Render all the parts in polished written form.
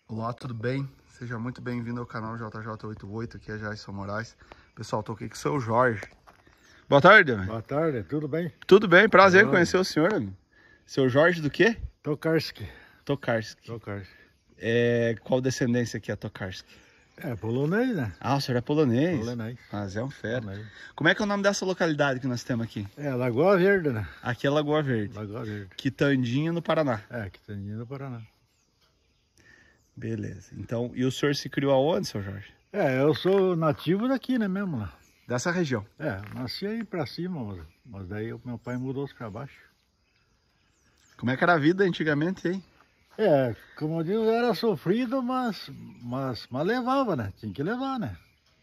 Olá, tudo bem? Seja muito bem-vindo ao canal JJ88, aqui é Jason Moraes. Pessoal, tô aqui com o seu Jorge. Boa tarde, amigo. Boa tarde, tudo bem? Tudo bem, prazer em conhecer o senhor, amigo. Seu Jorge do quê? Tokarski. Tokarski. Tokarski. Qual descendência que é Tokarski? É polonês, né? Ah, o senhor é polonês? Polonês. Mas é um fera. Polonês. Como é que é o nome dessa localidade que nós temos aqui? É Lagoa Verde, né? Aqui é Lagoa Verde. Lagoa Verde. Quitandinha, no Paraná. É, Quitandinha do Paraná. Beleza. Então, e o senhor se criou aonde, seu Jorge? É, eu sou nativo daqui, né, mesmo, né? Dessa região. É, nasci aí pra cima, mas daí o meu pai mudou-se pra baixo. Como é que era a vida antigamente, hein? É, como eu digo, era sofrido, mas levava, né? Tinha que levar, né?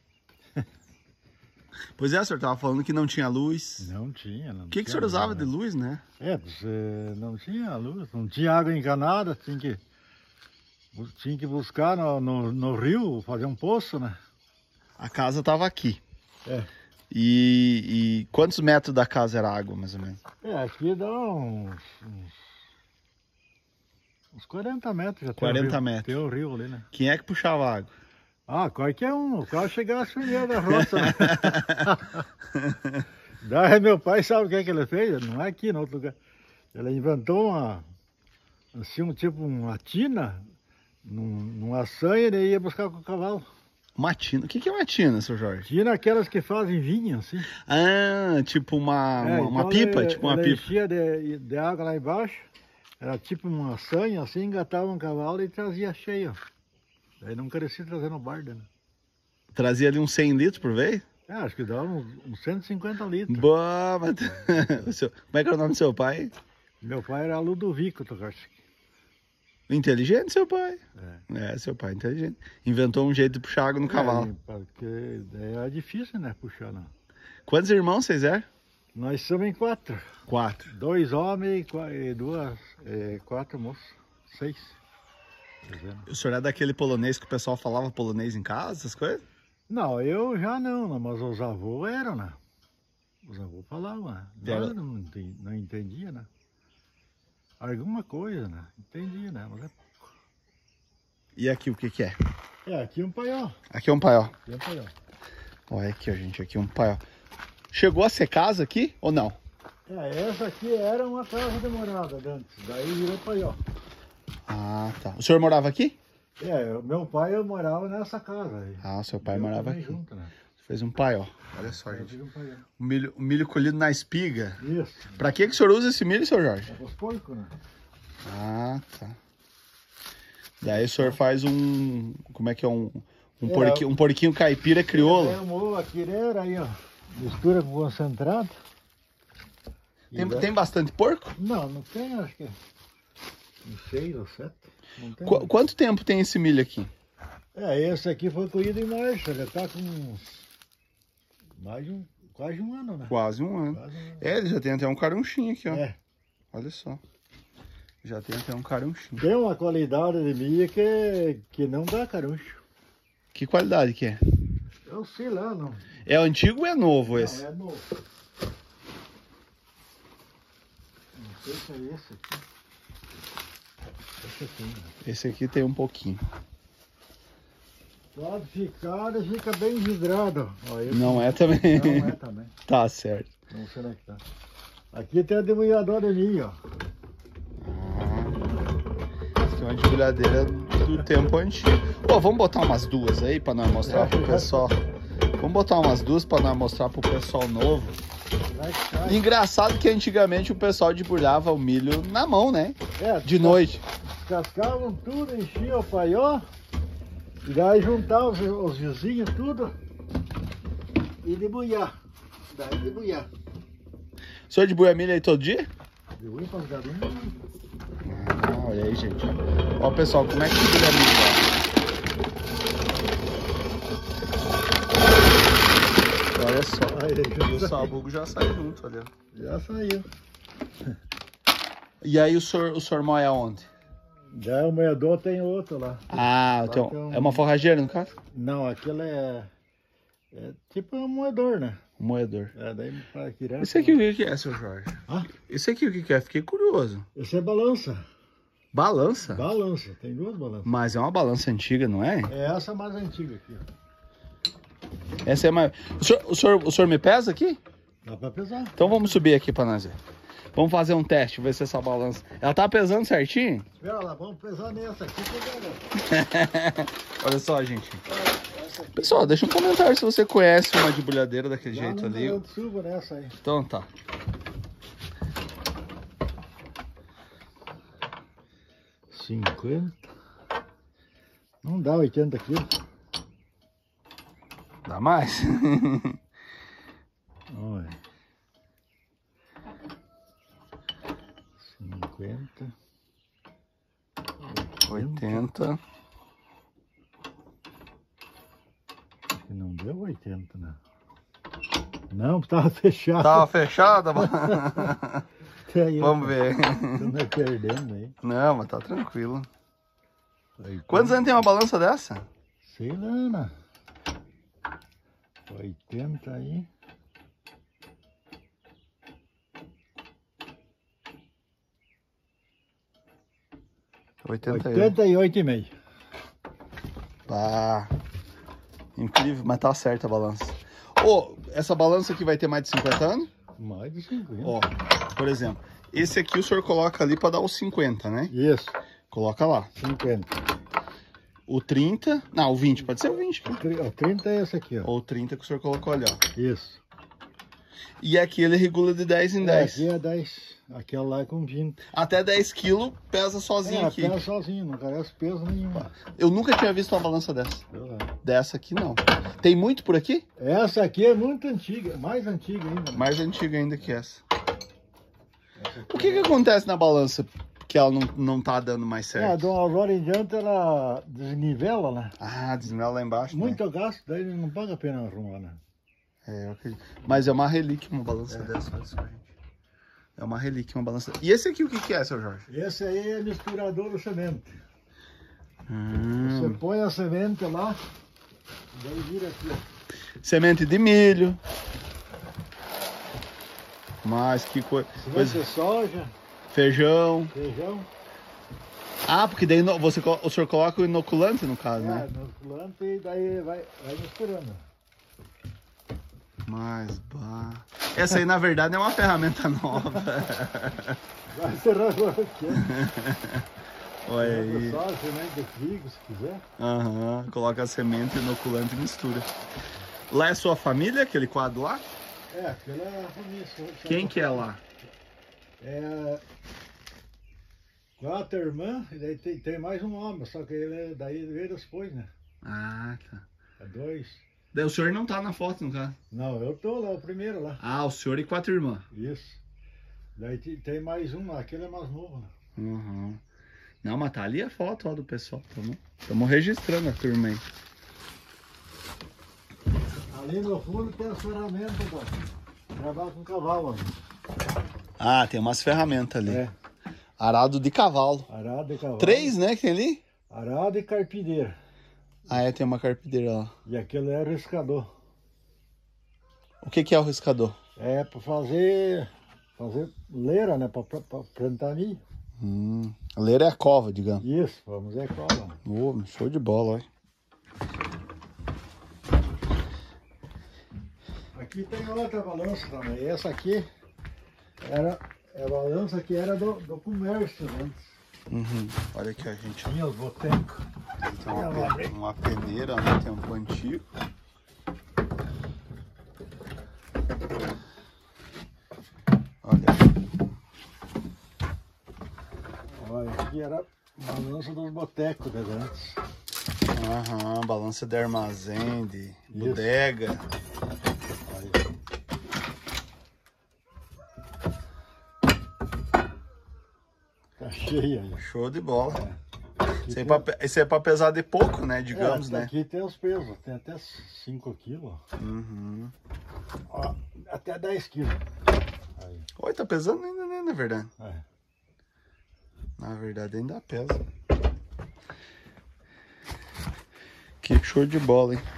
Pois é, o senhor tava falando que não tinha luz. Não tinha, não. O que o senhor usava de luz, né? É, você não tinha luz, não tinha água encanada, tinha que buscar no rio, fazer um poço, né? A casa tava aqui. É. E quantos metros da casa era água, mais ou menos? É, aqui dá uns 40 metros já. 40 metros. Tem o rio ali, né? Quem é que puxava água? Ah, qualquer um, qual chegasse primeiro da roça, né? Daí meu pai sabe o que é que ele fez? Não é aqui, no outro lugar. Ele inventou uma tina, numa sanha, e ia buscar com o cavalo. Uma tina. O que é uma tina, seu Jorge? Tina é aquelas que fazem vinho, assim. Ah, tipo uma Então pipa? Tipo uma pipa. Enchia de água lá embaixo, era tipo uma sanha, assim, engatava um cavalo e trazia cheio. Daí não carecia trazendo barda, né? Trazia ali uns 100 litros por vez? É, acho que dava uns 150 litros. Boa, mas... Como é que era o nome do seu pai? Meu pai era Ludovico Tokarski. Inteligente, seu pai. É. Seu pai inteligente. Inventou um jeito de puxar água no cavalo. Porque é difícil, né, puxar, não. Quantos irmãos vocês eram? Nós somos em 4. 4. 2 homens e 4 moços. 6. O senhor é daquele polonês que o pessoal falava polonês em casa, essas coisas? Não, eu já não, mas os avôs eram, né? Os avôs falavam, né? Era... Eu não entendia, né? Alguma coisa, né? Entendia, né? Mas é pouco. E aqui o que é? É, aqui um paiol. Aqui é um paiol. Aqui é um paiol. Olha aqui, ó, gente, aqui é um paiol. Chegou a ser casa aqui ou não? É, essa aqui era uma casa de morada antes, daí virou paiol. Ah, tá. O senhor morava aqui? É, meu pai eu morava nessa casa aí. Ah, o seu pai morava aqui. Junto, né? Fez um paiol. Olha só, gente. Um paiol. O milho colhido na espiga. Isso. Pra que o senhor usa esse milho, seu Jorge? É para os porcos, né? Ah, tá. Daí o senhor faz como é que é? Um porquinho caipira crioulo. É a quireira aí, ó. Mistura com concentrado. Tem bastante porco? Não tem, acho que 6 ou 7. Não tem. Quanto tempo tem esse milho aqui? Esse aqui foi colhido em março, já tá com quase um ano, né? Quase um ano. Ele já tem até um carunchinho aqui, ó. É. Olha só. Já tem até um carunchinho. Tem uma qualidade de milho que não dá caruncho. Que qualidade que é? Eu sei lá, não. É antigo ou é novo esse? Não, é novo. Não sei se é esse aqui. Esse aqui, né? Esse aqui tem um pouquinho. Pode ficar, ele fica bem vidrado. Ó, não é também. Não é também. Tá certo. Não sei onde é que tá. Aqui tem a debulhadora de milho, ó. Essa é uma debulhadeira do tempo antigo. Pô, vamos botar umas duas aí pra nós mostrar pro pessoal. Vamos botar umas duas pra nós mostrar pro pessoal novo. Engraçado que antigamente o pessoal debulhava o milho na mão, né? De noite. Descascavam tudo, enchiam o paiol. E daí juntavam os vizinhos tudo. E debulhar. Daí debulhar. O senhor debulha milho aí todo dia? Debulha para as galinhas. Olha aí, gente. Ó, pessoal, como é que debulha milho? Olha só. O sabugo já sai junto, olha. Já saiu. E aí o senhor moe aonde? Já o moedor tem outro lá. Ah, então, é uma forrageira no caso? Não, aquilo é tipo um moedor, né? Um moedor. Daí para tirar. Esse aqui o que é, seu Jorge? Hã? Esse aqui o que é? Fiquei curioso. Esse é balança. Balança? Balança, tem duas balanças. Mas é uma balança antiga, não é? É essa mais antiga aqui, ó. Essa é mais... O senhor me pesa aqui? Dá pra pesar. Então vamos subir aqui pra nós ver. Vamos fazer um teste, ver se essa balança... Ela tá pesando certinho? Espera lá, vamos pesar nessa aqui. Olha só, gente. Pessoal, deixa um comentário se você conhece uma debulhadeira daquele jeito ali. Eu subo nessa aí. Então tá. $50. Não dá 80 quilos. Dá mais? Olha. 50. 80. Acho que não deu 80, né? Não, tava fechado. Tava fechada? Aí, Vamos ver. Tô me perdendo aí. Não, mas tá tranquilo. 80. Quantos anos tem uma balança dessa? Sei lá, né? 80 aí. 88,5. Ah, incrível, mas tá certa a balança. Ô, essa balança aqui vai ter mais de 50 anos? Mais de 50. Ó, por exemplo, esse aqui o senhor coloca ali pra dar os 50, né? Isso, Coloca lá. 50. O 30, não, o 20, pode ser o 20. O 30 é esse aqui, ó. Ou o 30 que o senhor colocou ali, ó. Isso. E aqui ele regula de 10 em 10. Aqui é 10. Aquela lá é com 20. Até 10 kg pesa sozinho aqui. Pesa sozinho, não carece peso nenhum. Eu nunca tinha visto uma balança dessa. Dessa aqui não. Tem muito por aqui? Essa aqui é muito antiga, mais antiga ainda. Né? Mais antiga ainda que essa. O que acontece na balança que ela não tá dando mais certo? De uma hora em diante ela desnivela, né? Ah, desnivela lá embaixo. Muito né? gasto, daí não paga a pena arrumar, né? É, eu acredito. Mas é uma relíquia uma balança dessa, olha só, gente. É uma relíquia uma balança. E esse aqui o que é, seu Jorge? Esse aí é misturador de semente. Você põe a semente lá, daí vira aqui, ó. Semente de milho. Mas que coisa. Semente de soja. Feijão. Feijão. Ah, porque daí o senhor coloca o inoculante no caso, né? Inoculante e daí vai misturando. Mas, bah. Essa aí, na verdade, é uma ferramenta nova. Vai encerrar agora aqui. Olha aí. Só semente de trigo, se quiser. Aham, coloca a semente, inoculante e mistura. Lá é sua família, aquele quadro lá? É, aquela é a família. Quem que é lá? É 4 irmãs, e daí tem mais um homem, só que ele daí veio depois, né? Ah, tá. É 2. Daí o senhor não tá na foto, no caso? Não, eu tô lá, o primeiro lá. Ah, o senhor e 4 irmãs. Isso. Daí tem mais um lá, aquele é mais novo, né? Uhum. Não, mas tá ali a foto ó, do pessoal. Estamos registrando a turma aí. Ali no fundo tem as ferramentas pra trabalhar com cavalo. Né? Ah, tem umas ferramentas ali. É. Arado de cavalo. Arado de cavalo. 3, né, que tem ali? Arado e carpideira. Ah, é, tem uma carpideira lá. E aquele é riscador. O que é o riscador? É pra fazer leira, né? Pra plantar milho. A leira é a cova, digamos. Isso, vamos ver qual. Oh, show de bola, olha. Aqui tem outra balança também. Essa aqui é a balança que era do comércio antes. Olha aqui a gente. Tinha os botecos. Tem uma peneira, né? Tem um pontinho. Olha, aqui era a balança dos botecos de antes. Aham, balança de armazém, de bodega. Olha. Tá cheia aí. Show de bola. Isso é pra pesar de pouco, né? Digamos, né? Aqui tem os pesos, tem até 5 quilos. Ó, até 10 quilos. Aí. Oi, tá pesando ainda, né? Na verdade. É. Na verdade ainda pesa. Que show de bola, hein?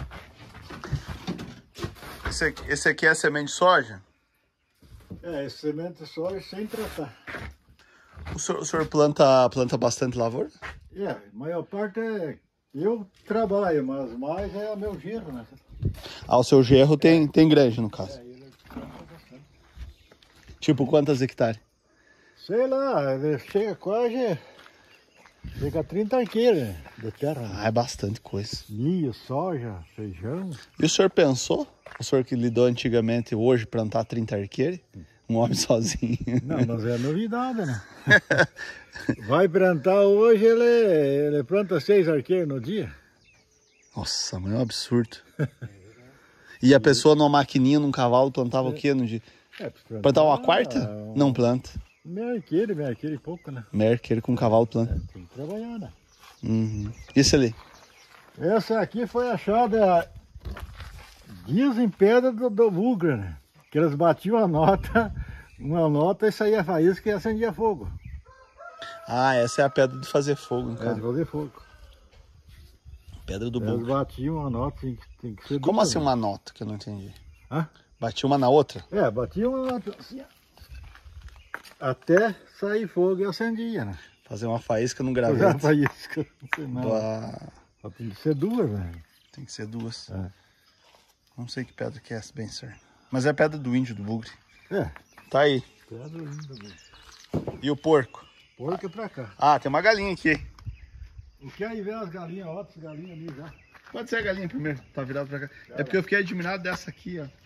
Esse aqui é semente de soja? É, esse semente de soja sem tratar. O senhor planta bastante lavoura? É, a maior parte é... Eu trabalho, mas mais é o meu genro, né? Ah, o seu genro tem grande, no caso. Ele planta bastante. Tipo, quantos hectares? Sei lá, ele chega quase... Chega a 30 arqueiros de terra. Né? Ah, é bastante coisa. Milho, soja, feijão. E o senhor pensou? O senhor que lidou antigamente, hoje, plantar 30 arqueiros? Um homem sozinho. Não, mas é novidade, né? Vai plantar hoje, ele planta 6 arqueiros no dia. Nossa, mas é um absurdo. E a pessoa numa maquininha, num cavalo, plantava o quê no dia? Plantava uma quarta? Não planta. Meio arqueiro e pouco, né? Meio arqueiro com cavalo planta. Tem que trabalhar, né? Uhum. Isso ali? Essa aqui foi achada, dizem, pedra do Bugra, né? Que eles batiam uma nota e saía faísca e acendia fogo. Ah, essa é a pedra de fazer fogo, É, cara. de fazer fogo. Pedra do Eles burro. batiam uma nota, tem que ser Como duas, assim né? uma nota que eu não entendi? Hã? Batia uma na outra? É, batiam uma nota assim, ó. Até sair fogo e acendia, né? Fazer uma faísca no Fazer graveto. faísca. Não, Bah, só tem que ser duas, né? tem que ser duas. É. Não sei que pedra que é essa, bem, senhor. Mas é pedra do índio, do bugre. É, Tá aí. pedra linda, velho. E o porco? Porca pra cá. Ah, tem uma galinha aqui. O que aí vem as galinhas, outras galinhas ali já. Pode ser a galinha primeiro, tá virado pra cá. É porque eu fiquei admirado dessa aqui, ó.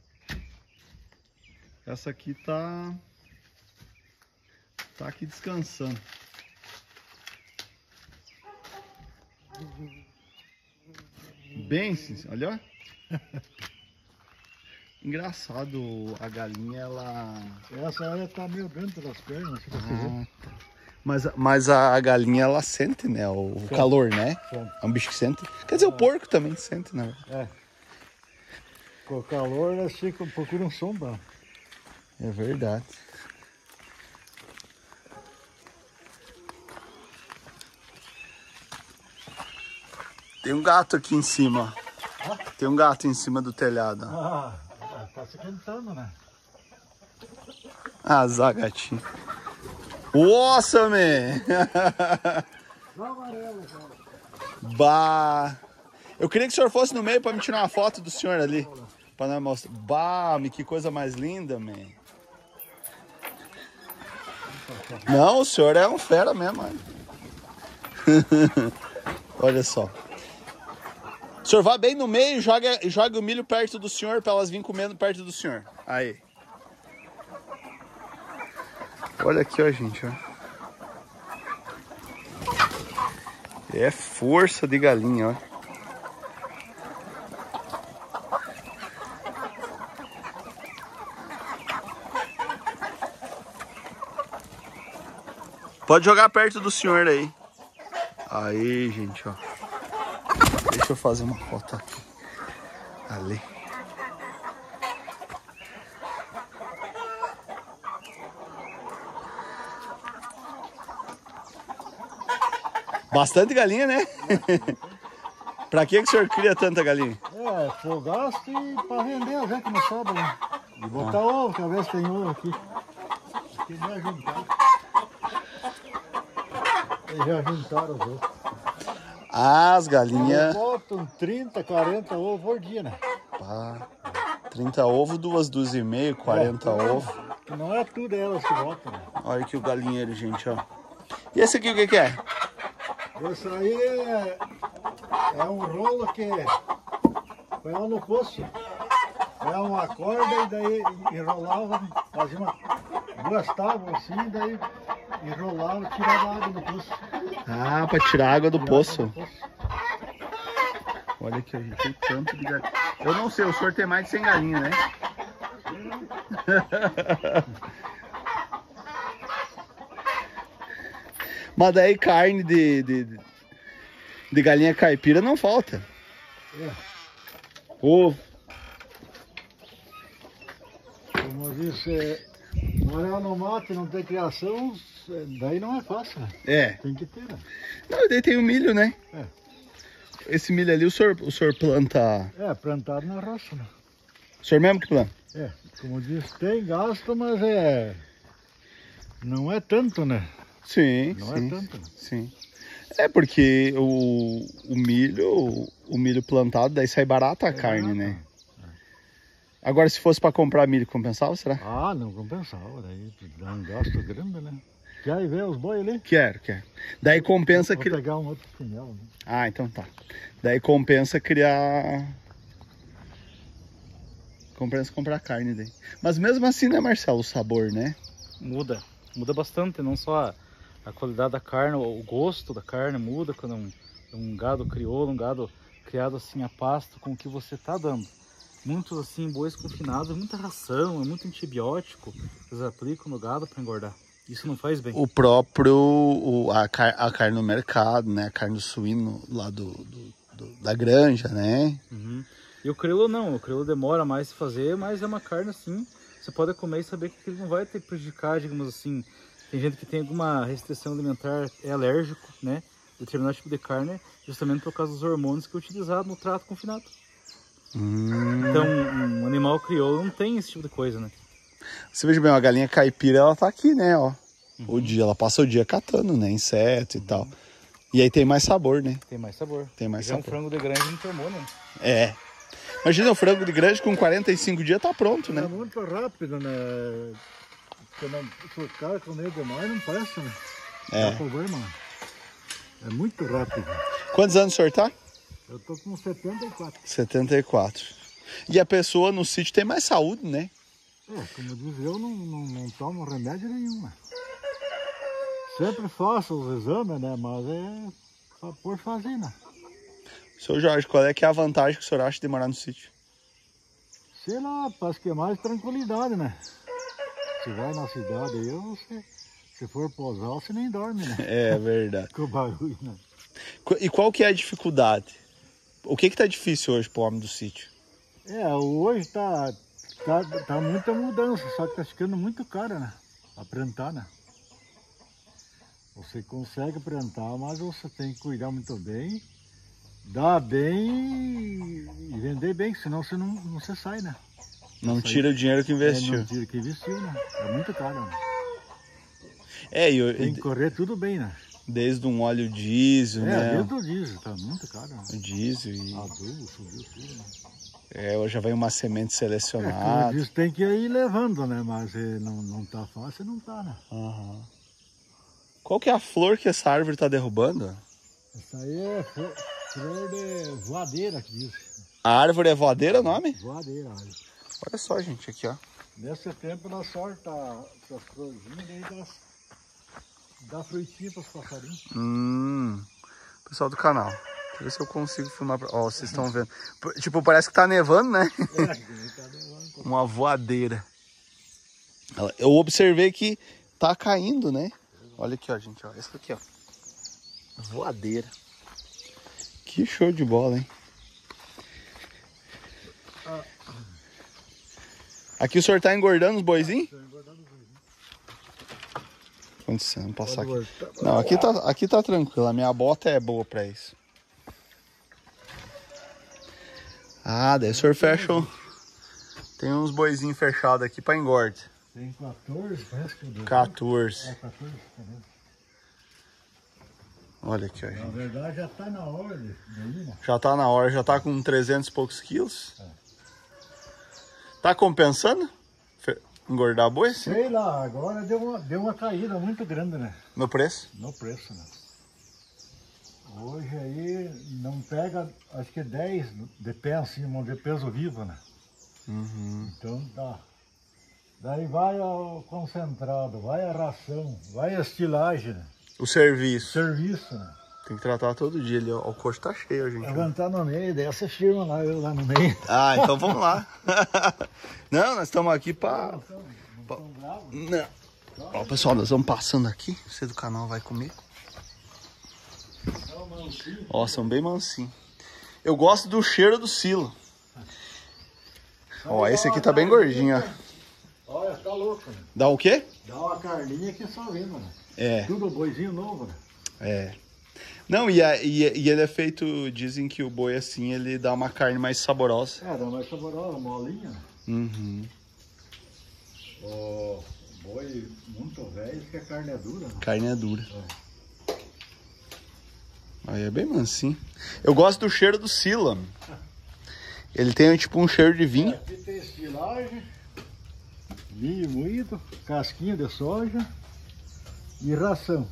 Essa aqui tá aqui descansando. Bem, sim, olha. Engraçado, a galinha, ela... Essa aí tá meio dentro das pernas, se você ver. Mas a galinha, ela sente, né? O calor, né? Sente. É um bicho que sente. Quer dizer, o porco também sente, né? É. Com o calor elas procuram sombra. É verdade. Tem um gato aqui em cima, ó. Tem um gato em cima do telhado, ó. Ah, tá se cantando, né? Azar, gatinho. Nossa, man! Dá amarelo, cara. Bah! Eu queria que o senhor fosse no meio pra me tirar uma foto do senhor ali. Pra nós mostrar. Bah, que coisa mais linda, man. Não, o senhor é um fera mesmo, mano. Olha só. O senhor vai bem no meio e joga o milho perto do senhor pra elas virem comendo perto do senhor. Aí. Olha aqui, ó, gente, ó. É força de galinha, ó. Pode jogar perto do senhor aí. Aí, gente, ó. Deixa eu fazer uma foto aqui. Ali. Bastante galinha, né? Pra que o senhor cria tanta galinha? É, fogaço e pra vender a gente no sábado, né? E botar ovo, talvez tem ovo aqui. Aqui me juntaram. Eles já juntaram os ovos. Ah, as galinhas. Botam 30, 40 ovos por dia, né? Pá, 30 ovos, 2 dúzias e meio, 40 ovos. Não é tudo elas que botam, né? Olha aqui o galinheiro, gente, ó. E esse aqui o que que é? Esse aí é um rolo que põe lá no poço. É uma corda e daí enrolava, fazia duas tábuas assim, daí enrolava e tirava água do poço. Ah, pra tirar água do poço. Poço. Olha aqui, gente, tem tanto de galinha. Eu não sei, o senhor tem mais de 100 galinhas, né? Mas daí carne de galinha caipira não falta. É. Ovo. Como eu disse, morar no mato e não ter criação, daí não é fácil, né? É. Tem que ter, né? Não, daí tem o milho, né? É. Esse milho ali o senhor planta. É, plantado na roça, né? O senhor mesmo que planta? É, como eu disse, tem gasto, mas não é tanto, né? Sim, Não sim, é tanto, né? sim. É porque o milho plantado, daí sai barata a carne, né? Agora, se fosse para comprar milho, compensava, será? Ah, não compensava, daí dá um gasto grande, né? Quer ver os boi ali? Quero. Daí compensa Vou pegar um outro pinhel, né? Ah, então tá. Daí compensa criar... Compensa comprar carne daí. Mas mesmo assim, né, Marcelo, o sabor, né? Muda bastante, não só a qualidade da carne, o gosto da carne muda quando é um gado crioulo, um gado criado assim a pasto com o que você tá dando. Muitos assim, bois confinados, muita ração, é muito antibiótico que eles aplicam no gado para engordar. Isso não faz bem. O próprio, a carne no mercado, né? A carne do suíno lá da granja, né? Uhum. E o crioulo não, o crioulo demora mais a fazer, mas é uma carne assim, você pode comer e saber que ele não vai te prejudicar, digamos assim. Tem gente que tem alguma restrição alimentar, é alérgico, né? Determinado tipo de carne, justamente por causa dos hormônios que é utilizado no trato confinado. Então, um animal crioulo não tem esse tipo de coisa, né? Você veja bem, a galinha caipira, ela tá aqui, né, ó. Ela passa o dia catando, né, inseto e tal. E aí tem mais sabor, né? Tem mais sabor. Tem mais Já sabor. um frango de granja não tem hormônio, né? É. Imagina o frango de granja com 45 dias tá pronto, É né? muito rápido, né? Se o cara comer demais, não presta, né? É. Dá problema. É muito rápido. Quantos anos o senhor tá? Eu tô com 74. 74. E a pessoa no sítio tem mais saúde, né? Como diz eu, não tomo remédio nenhum, né? Sempre faço os exames, né? Mas é só por fazer, né? Seu Jorge, qual é que é a vantagem que o senhor acha de morar no sítio? Sei lá, parece que é mais tranquilidade, né? Se vai na cidade aí, se for posar, você nem dorme, né? É verdade. Com o barulho, né? E qual que é a dificuldade? O que tá difícil hoje pro homem do sítio? Hoje tá muita mudança, só que tá ficando muito caro, né? A plantar, né? Você consegue plantar, mas você tem que cuidar muito bem, dar bem e vender bem, senão você não se sai, né? Não tira o dinheiro que investiu. Não tira o que investiu, né? É muito caro, né? Tem que correr tudo bem, né? Desde um óleo diesel, né? Desde o diesel, tá muito caro, né? O diesel e... Adubo, subiu tudo, né? Hoje já vem uma semente Como selecionada. eu disse, tem que ir levando, né? Mas não tá fácil, não tá, né? Uhum. Qual que é a flor que essa árvore tá derrubando? Essa aí é flor de voadeira, que diz. A árvore é voadeira o nome? Voadeira. Olha só, gente, aqui, ó. Nesse tempo nós sorta essas florzinhas e dá frutinha para os passarinhos. Pessoal do canal. Deixa eu ver se eu consigo filmar. Ó, vocês estão vendo. Tipo, parece que tá nevando, né? Tá nevando. Uma voadeira. Eu observei que tá caindo, né? Olha aqui, ó, gente, ó. Essa aqui, ó. Voadeira. Que show de bola, hein? Aqui o senhor tá engordando os boizinhos? Tô engordando os boizinhos. Vamos passar aqui. Não, aqui tá tranquilo. A minha bota é boa pra isso. Ah, daí o senhor fecha. Tem uns boizinhos fechados aqui pra engorde. Tem 14, parece que deu. 14. 14, tá vendo? Olha aqui, ó, Na gente. verdade já tá na hora de ir, né? Já tá na hora, já tá com 300 e poucos quilos. Tá compensando? Engordar boi? Sim. Sei lá, agora deu uma caída muito grande, né? No preço? No preço, né? Hoje aí não pega, acho que 10 de pé assim, de peso vivo, né? Então dá. Daí vai o concentrado, vai a ração, vai a estilagem, né? O serviço. Serviço, né? Tem que tratar todo dia ali, ó. O coxo tá cheio, gente. Levantar no meio, daí você firma lá, eu lá no meio. Ah, então vamos lá. Não, nós estamos aqui pra... Não. Ó, pessoal, nós vamos passando aqui. Você do canal vai comer. Ó, são bem mansinhos. Eu gosto do cheiro do silo. Ó, esse aqui tá bem gordinho, ó. Olha, tá louco, né? Dá o quê? Dá uma carninha que só vendo, né? É. Tudo boizinho novo, né? É. Não, e ele é feito, dizem que o boi assim, ele dá uma carne mais saborosa. Dá mais saborosa, molinha, né? Uhum. Boi muito velho, que a carne é dura. Né? Carne é dura. Aí é bem mansinho. Eu gosto do cheiro do Sila. Ele tem tipo um cheiro de vinho. Aqui tem estilagem, milho moído, casquinha de soja e ração.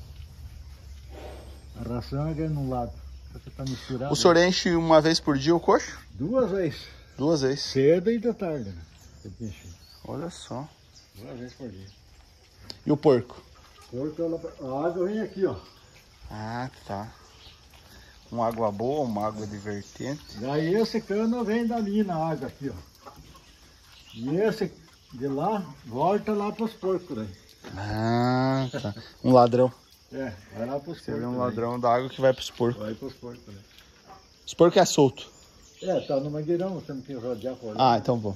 A ração é granulada. Tá misturado. O senhor enche uma vez por dia o coxo? 2 vezes. 2 vezes. Cedo e de tarde, né? Tem que encher. Olha só. 2 vezes por dia. E o porco? Porco, a água vem aqui, ó. Ah, tá. Uma água boa, uma água divertente. Daí esse cano vem dali na água aqui, ó. E esse de lá, volta lá pros porcos daí. Ah, tá. Um ladrão. É, vai lá pros Você porcos. vê um daí. ladrão da água que vai pros porcos. Vai pros porcos daí. Os porcos é solto. É, tá no mangueirão, temos que rodear por Ah, então bom.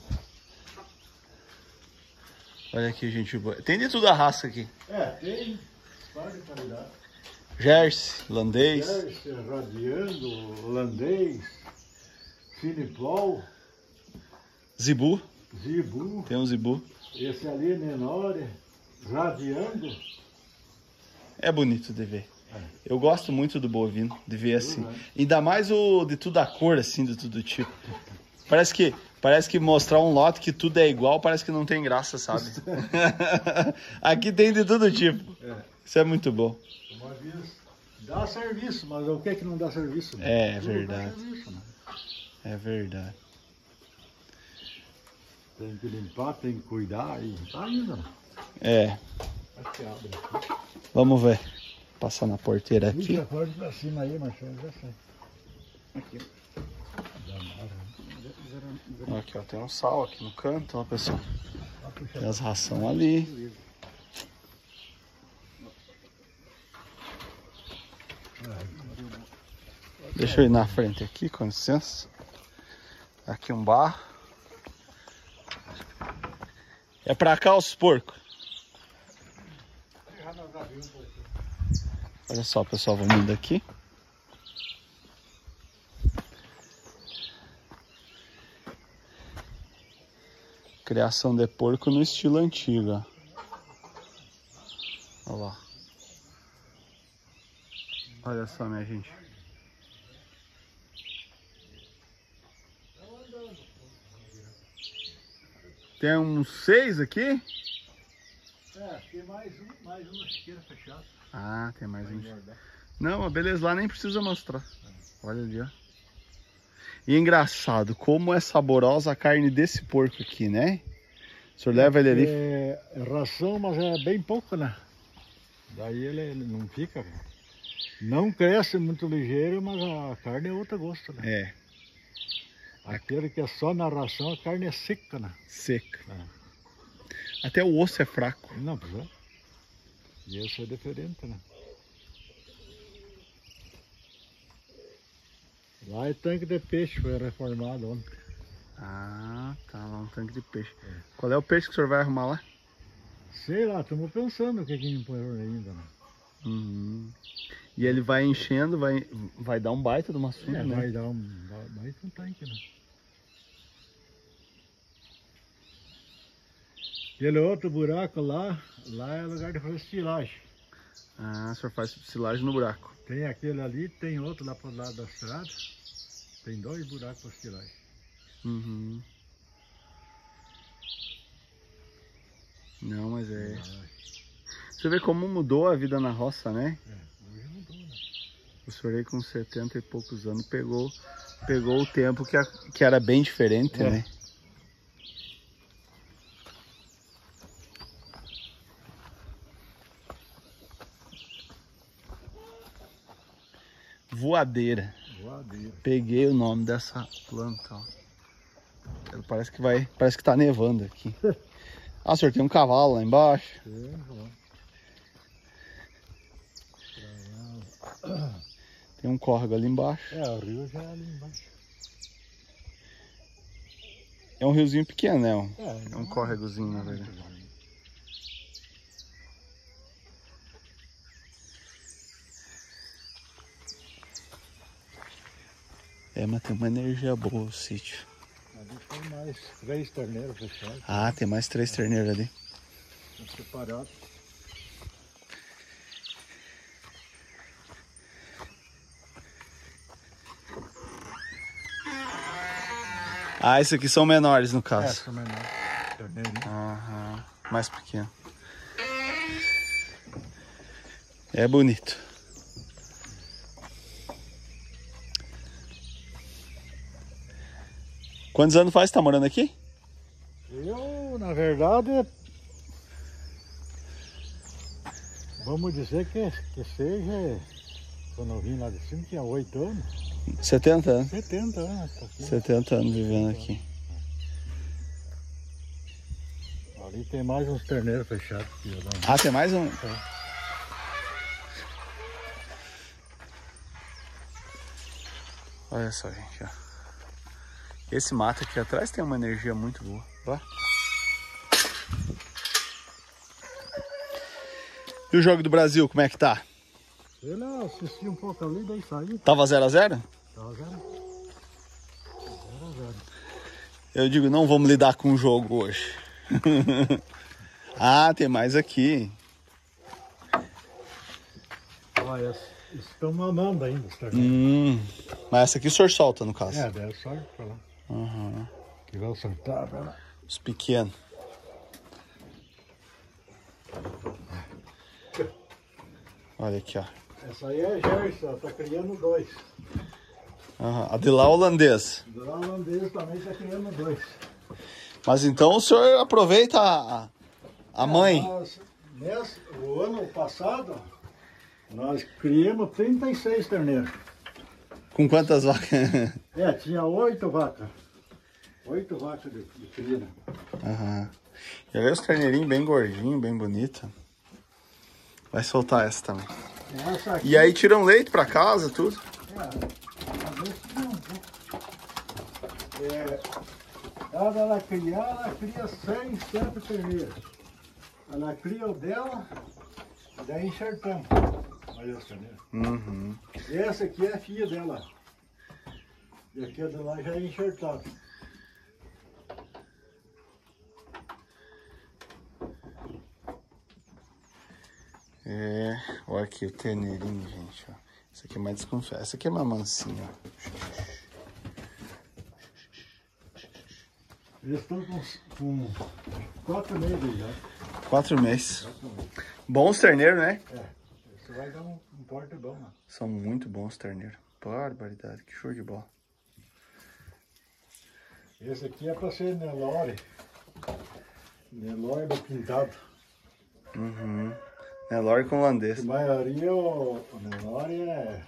Olha aqui, gente. Tem de tudo a raça aqui. É, tem par de qualidade. Jersey, holandês. Jersey, radiando, holandês, filipol, Zibu. zibu. Tem um zibu. Esse ali é menor, radiando. É bonito de ver. Eu gosto muito do bovino, de ver assim. Uhum. Ainda mais o de tudo a cor, assim, de tudo tipo. Parece que mostrar um lote que tudo é igual, parece que não tem graça, sabe? Aqui tem de todo tipo. É. Isso é muito bom. Uma vez dá serviço, mas o que é que não dá serviço? Né? É Tudo verdade. dá serviço, né? É verdade. Tem que limpar, tem que cuidar e tá indo. Né? É. Acho que abre aqui. Vamos ver. Passar na porteira aqui. Puxa a porta pra cima aí, mas já sai. Aqui. Aqui, ó. Tem um sal aqui no canto, ó, pessoal. Tem as rações ali. Deixa eu ir na frente aqui, com licença. Aqui um barro. É pra cá os porcos. Olha só, pessoal, vamos indo aqui. Criação de porco no estilo antigo, ó. Olha lá. Olha só, minha gente. Tem uns 6 aqui? É, tem mais uma chiqueira fechada. Ah, tem mais um. Não, mas beleza, lá nem precisa mostrar. Olha ali, ó. E é engraçado, como é saborosa a carne desse porco aqui, né? O senhor leva ele ali. É ração, mas é bem pouco, né? Daí ele não fica. Não cresce muito ligeiro, mas a carne é outro gosto, né? É, Aquele que é só na ração, a carne é seca, né? seca. É. Até o osso é fraco. Não, pois é. E esse é diferente, né? Lá é tanque de peixe, foi reformado ontem. Ah, tá lá um tanque de peixe. Qual é o peixe que o senhor vai arrumar lá? Sei lá, estamos pensando o que não põe ainda, né? Uhum. E ele vai enchendo, vai dar um baita de uma sunga, né? Vai dar mais um tanque, né? Aquele outro buraco lá é lugar de fazer estilagem. Ah, o senhor faz silagem no buraco. Tem aquele ali, tem outro lá pro lado da estrada. Tem 2 buracos para estilagem. Uhum. Não, mas é... Você vê como mudou a vida na roça, né? É, hoje mudou, né? O senhor aí com 70 e poucos anos pegou o tempo que era bem diferente, É. né? Voadeira. Voadeira. Peguei o nome dessa planta, ó. Ela parece que tá nevando aqui. Ah, senhor, tem um cavalo lá embaixo. Tem um córrego ali embaixo. É, o rio já é ali embaixo. É um riozinho pequeno, né? É, É um córregozinho, na verdade. É, mas tem uma energia boa o sítio. Ali tem mais 3 terneiros fechados. Ah, tem mais 3 terneiros ali. Tá separado. Ah, esses aqui são menores no caso. Essa menor. Terneirinho. Aham, mais pequeno. É bonito. Quantos anos faz que tá morando aqui? Eu, na verdade, vamos dizer que seja, quando eu vim lá de cima, tinha 8 anos. 70 anos. 70 anos. Tá aqui. 70 anos vivendo aqui. Ali tem mais uns terneiros fechados. Ah, tem mais um? Olha só, gente, ó. Esse mato aqui atrás tem uma energia muito boa. Ó. E o jogo do Brasil, como é que tá? Ele assistiu um pouco ali, daí saiu. Tava 0x0? Tava 0x0. Eu digo, não vamos lidar com o jogo hoje. Ah, tem mais aqui. Olha, estão mamando ainda os terneiros. Mas essa aqui o senhor solta, no caso. É, deve sorte pra lá. Uhum. Que vai soltar pra lá. Os pequenos. Olha aqui, ó. Essa aí é Gerson, tá criando 2. Uhum. A de lá holandês. O holandês também tá criando 2. Mas então o senhor aproveita a mãe. O ano passado, nós criamos 36 terneiros. Com quantas vacas? É, tinha 8 vacas. 8 vacas de cria. Uhum. Já veio os terneirinhos bem gordinhos, bem bonitos. Vai soltar essa também. Essa aqui, E aí tiram leite pra casa, tudo. ela cria 100, 7 terneiros. Ela cria o dela, daí enxertamos. Olha os terneiros. Uhum. Essa aqui é a filha dela. E aqui a de lá já é enxertada. É, olha aqui o terneirinho, gente, ó. Esse aqui é mais desconfiado. Essa aqui é mais mansinha, ó. Eles estão com 4 meses já. 4 meses. Bons terneiros, né? É, isso vai dar um porte bom, né? São muito bons terneiros. Barbaridade, que show de bola. Esse aqui é para ser Nelore. Nelore do pintado. Uhum. Nelore com holandês. A maioria o Nelore é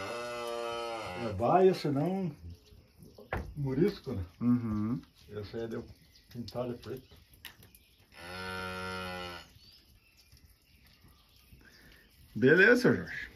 baia, senão murisco, né? Uhum. Esse aí deu pintado de preto. Beleza, seu Jorge.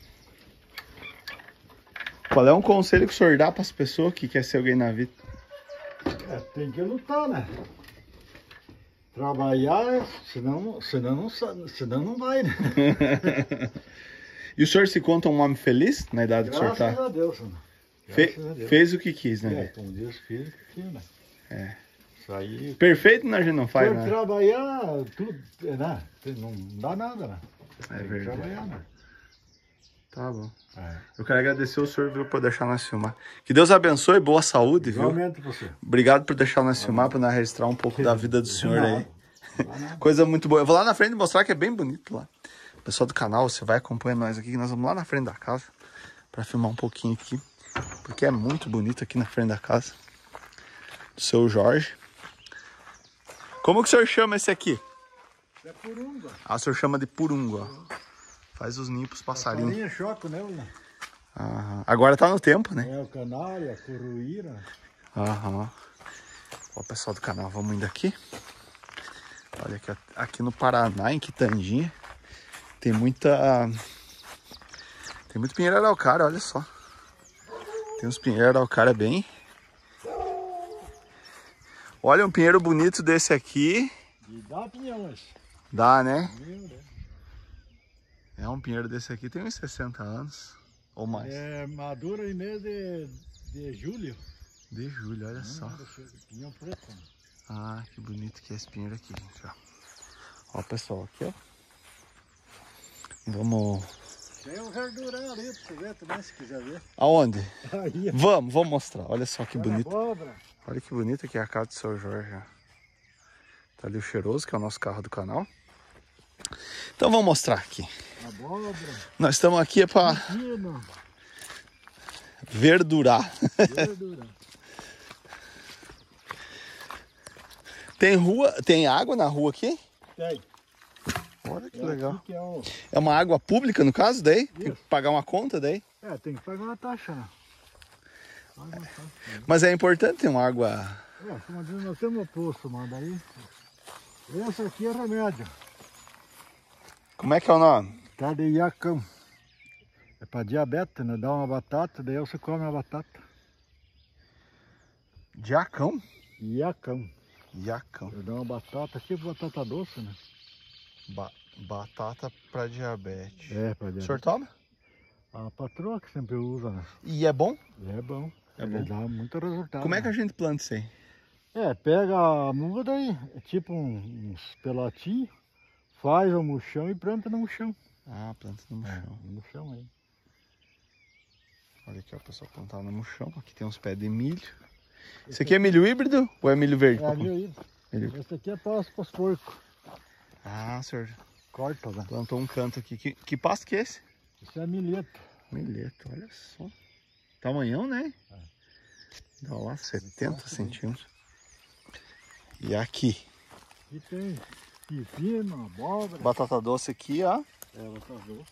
Qual é um conselho que o senhor dá para as pessoas que querem ser alguém na vida? É, tem que lutar, né? Trabalhar, senão não vai, né? E o senhor se conta um homem feliz na idade que o senhor tá? Graças a Deus, né? Graças a Deus. Fez o que quis, né? É, como diz o filho, né? É. Isso aí... Perfeito, né, a gente não faz, Por né? trabalhar, tudo, né? Não dá nada, né? É Tem que verdade. trabalhar, né? Tá bom. É. Eu quero agradecer o senhor, viu, por deixar nós filmar. Que Deus abençoe, boa saúde, viu? Igualmente você. Obrigado por deixar nós filmar, por nós registrar um pouco da vida do senhor aí. Coisa muito boa. Eu vou lá na frente mostrar que é bem bonito lá. Pessoal do canal, você vai acompanhando nós aqui, que nós vamos lá na frente da casa para filmar um pouquinho aqui, porque é muito bonito aqui na frente da casa do seu Jorge. Como que o senhor chama esse aqui? É purunga. Ah, o senhor chama de purunga, ó. Faz os ninhos pros passarinhos. Passarinho é choque, né? Aham. Agora tá no tempo, né? É o canário, a coruíra. Aham. Ó, pessoal do canal, vamos indo aqui. Olha aqui, aqui no Paraná, em Quitandinha, tem muito pinheiro araucária, olha só. Tem uns pinheiros araucária bem. Olha um pinheiro bonito desse aqui. E dá pinhões. Dá, né? É um pinheiro desse aqui, tem uns 60 anos ou mais. É madura em mês de julho. De julho, olha só. Pinhão preto. Ah, que bonito que é esse pinheiro aqui, gente, ó. Ó, pessoal, aqui, ó. Vamos... Tem um verdurão ali pra você ver também, se quiser ver. Aonde? Aí, Vamos mostrar. Olha só que bonito. abóbora. Olha que bonito aqui a casa do seu Jorge. Ó. Tá ali o Cheiroso, que é o nosso carro do canal. Então vamos mostrar aqui. Abóbora. Nós estamos aqui para Pepino. verdurar. Verdura. Tem água na rua aqui? Tem. Olha que legal. Aqui que é, o... É uma água pública no caso daí? Tem que Isso. pagar uma conta daí? tem que pagar uma taxa, né? Paga uma taxa. Mas é importante ter uma água... Como diz, nós temos um poço, mano, daí. Esse aqui é remédio. Como é que é o nome? Cardiacão. É para diabetes, né? Dá uma batata, daí você come a batata. Diacão? Iacão. Iacão. Eu dou uma batata, tipo batata doce, né? Batata para diabetes. É, para O diabetes. senhor toma? A patroa que sempre usa, né? E é bom? É bom. É Ele bom. dá muito resultado. Como é que a né? gente planta isso aí? Pega a muda aí, é tipo uns pelotinhos, faz o murchão e planta no chão. Ah, planta no chão. No chão aí. Olha aqui, ó, pessoal, plantar no chão. Aqui tem uns pés de milho. Esse aqui é milho híbrido ou é milho verde? É milho híbrido. Milho. Esse aqui é pasto para os porcos. Ah, senhor. Corta, né? Plantou um canto aqui. Que pasto que é esse? Isso é milheto. Milheto, olha só. Tamanhão, né? Dá lá 70 centímetros. E aqui? Aqui tem pepino, abóbora. Batata doce aqui, ó. Batata doce.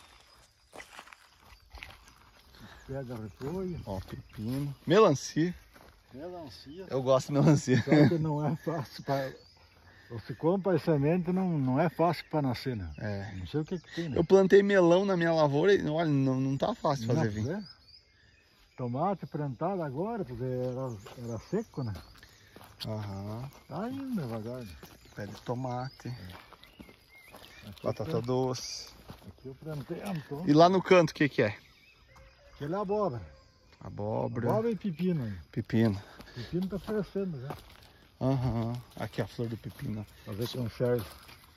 Pega repolho. Ó, pepino. Melancia. Melancia. Eu gosto de melancia. Só que não é fácil para... Você compra a semente, não é fácil para nascer, né? É. Não sei o que tem, né? Eu plantei melão na minha lavoura e, olha, não tá fácil fazer vinho. Não, tomate plantado agora, porque era seco, né? Aham. Tá indo devagar. Né? Pé de tomate. Aqui Batata doce. Aqui eu plantei Antônio. E lá no canto, o que que é? Aquele é abóbora. Abóbora. Abóbora e pepino aí. Pepino. Pepino tá crescendo já. Aham. Aqui a flor do pepino. Pra ver como serve.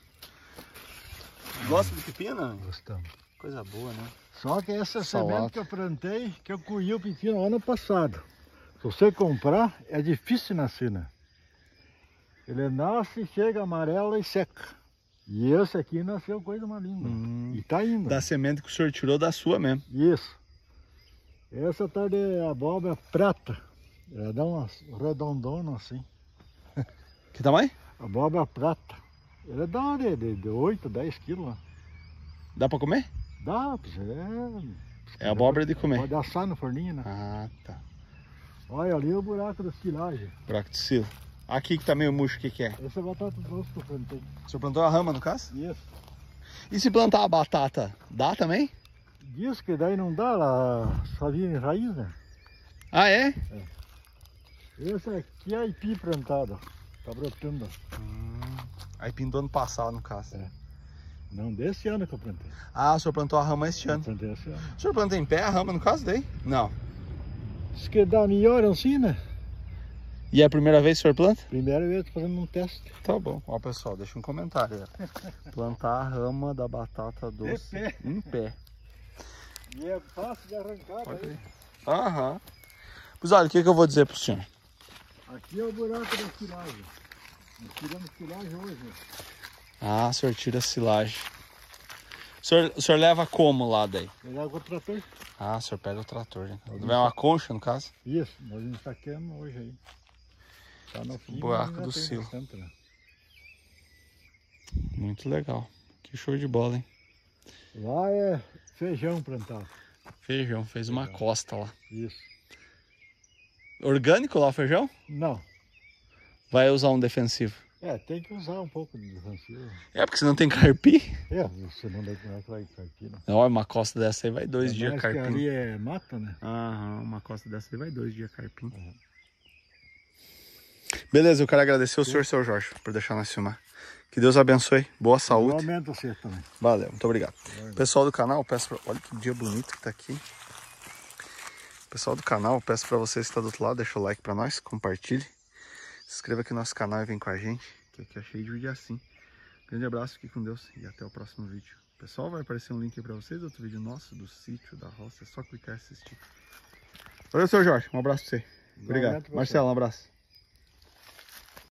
Gosta de pepino? Gostamos. Coisa boa, né? Só que essa Salada. semente que eu plantei, que eu colhi o pepino ano passado. Se você comprar, é difícil nascer, né? Ele nasce, chega amarelo e seca. E esse aqui nasceu coisa mais linda. E tá indo. Da semente que o senhor tirou da sua mesmo. Isso. Essa tá de abóbora prata. Ela dá umas redondonas assim. Que tamanho? Abóbora prata. Ela dá de 8, 10 quilos. Né? Dá pra comer? Dá, você... É abóbora de comer. Pode assar no forninho, né? Ah, tá. Olha ali o buraco da esquilagem. Buraco de silo. Aqui que tá meio murcho, o que que é? Essa é batata doce que eu plantei. O senhor plantou a rama, no caso? Isso. E se plantar a batata, dá também? Diz que daí não dá, ela só vira em raiz, né? Ah, é? Esse aqui é aipim plantado, ó. Tá brotando. Aí pintou ano passado, no caso. É. Não, desse ano que eu plantei. Ah, o senhor plantou a rama este Eu ano. plantei esse ano. O senhor planta em pé a rama, no caso, daí? Não. Diz que dá melhor assim, né? E é a primeira vez que o senhor planta? Primeiro eu tô fazendo um teste. Tá bom. Ó, pessoal, deixa um comentário. Plantar a rama da batata doce pé. em pé. E é fácil de arrancar daí. Aham. Pois olha, o que eu vou dizer pro senhor? Aqui é o buraco da esquilagem. Nós tiramos esquilagem hoje. Ah, o senhor tira a silagem. O senhor leva como lá daí? Pegar com o trator. Ah, o senhor pega o trator, né? Vai uma concha, no caso? Isso, nós ensaquemos hoje aí. Tá no fim. Buraco ainda do tem silo. bastante, né? Muito legal. Que show de bola, hein? Lá é feijão plantado. Feijão, fez uma costa lá. Isso. Orgânico lá o feijão? Não. Vai usar um defensivo. Tem que usar um pouco de defensivo. É, porque se não tem carpi. Você não vai carpir, não. Olha, uma costa dessa aí vai 2 dias Mais que carpim. ali é mata, né? Aham, uma costa dessa aí vai 2 dias carpim. Beleza, eu quero agradecer ao senhor, seu Jorge, por deixar nós filmar. Que Deus abençoe, boa saúde. Aumenta você também. Valeu, muito obrigado. Pessoal do canal, peço pra... Olha que dia bonito que tá aqui. Pessoal do canal, peço pra vocês que estão do outro lado, deixa o like pra nós, compartilhe. Se inscreva aqui no nosso canal e vem com a gente, que aqui é cheio de vídeo assim. Grande abraço, fique com Deus e até o próximo vídeo. Pessoal, vai aparecer um link aí pra vocês, outro vídeo nosso do sítio, da roça, é só clicar e assistir. Valeu, seu Jorge, um abraço pra você. Obrigado. Marcelo, um abraço.